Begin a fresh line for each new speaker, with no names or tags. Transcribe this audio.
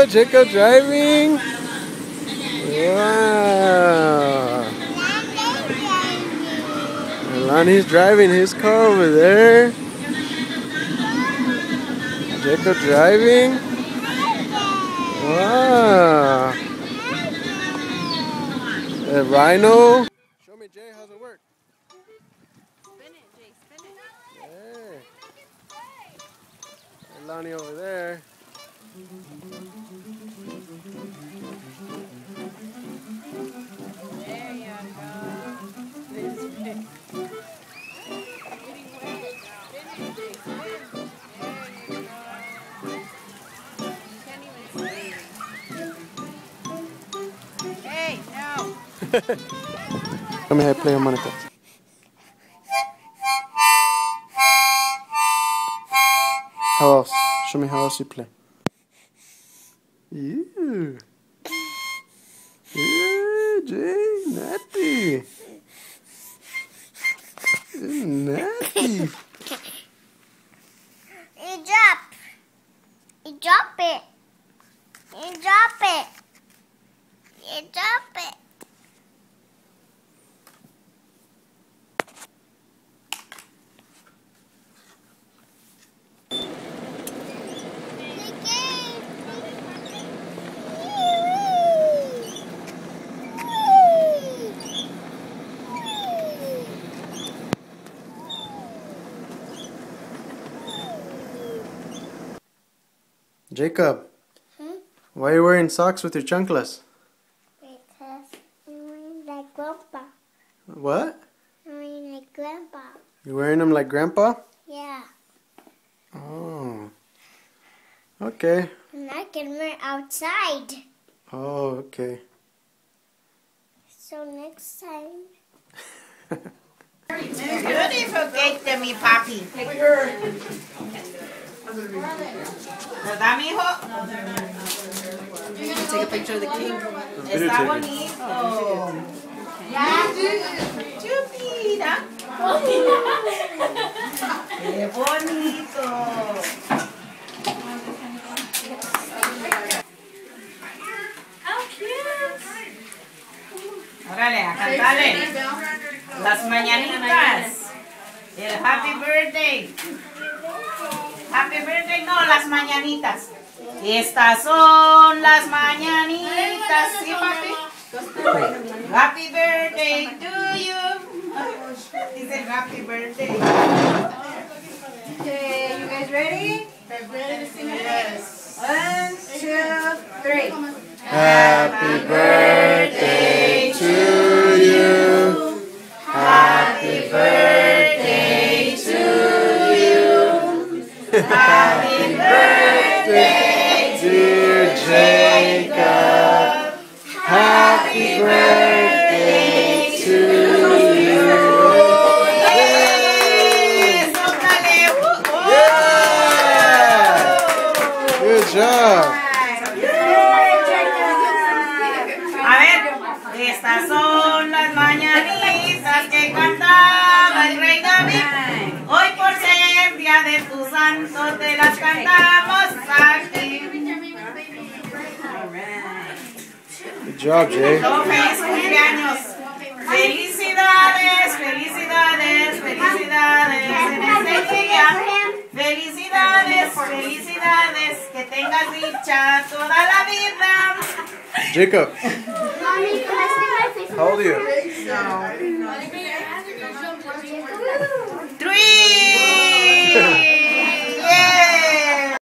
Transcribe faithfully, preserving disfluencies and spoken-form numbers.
Jacob. Jacob driving. Wow. Lonnie's driving his car over there. Jacob driving. Wow. A rhino. Show me, Jay, how's it work?
Spin it, Jay, spin it.
Hey. And Lonnie over there.
There you go. This way. Getting wet. Spin it, Jay, spin. There you go. You can't even see. Hey, no.
Come here, play harmonica. How else? Show me how else you play. Ew. Ew, Jay, natty. Ew, natty.
You drop. You drop it. You drop it. You drop it.
Jacob,
Hmm?
why are you wearing socks with your chanclas?
Because I'm like grandpa.
What?
I'm like grandpa.
You wearing them like Grandpa?
Yeah.
Oh. Okay.
And I can wear outside.
Oh, okay.
So next time.
Beautiful cake to me, papi. ¿Verdad, mijo?
Take a picture of the king.
Está bonito. Chupita. Qué bonito. Órale, a cantarle. Las mañanitas. El happy birthday. Happy birthday, no, las mañanitas. Estas son las mañanitas. ¿Sí, papi? Happy birthday to you. Dice happy birthday.
Okay, you guys ready? Ready to sing it? Yes. One, two, three.
Happy birthday to you.
Happy birthday to you. Happy birthday,
dear Jacob. Happy birthday to you. Yeah! Good job.
A ver, estas son las mañanitas que cantaba el rey David. Hoy por ser día de tu santo te las cantamos aquí.
Good job, Jay.
Oh, feliz cumpleaños. Felicidades, felicidades, felicidades en este día. Felicidades, felicidades, que tengas dicha toda la vida.
Jacob,
Mommy, can I stick my face?
how old are you?
No.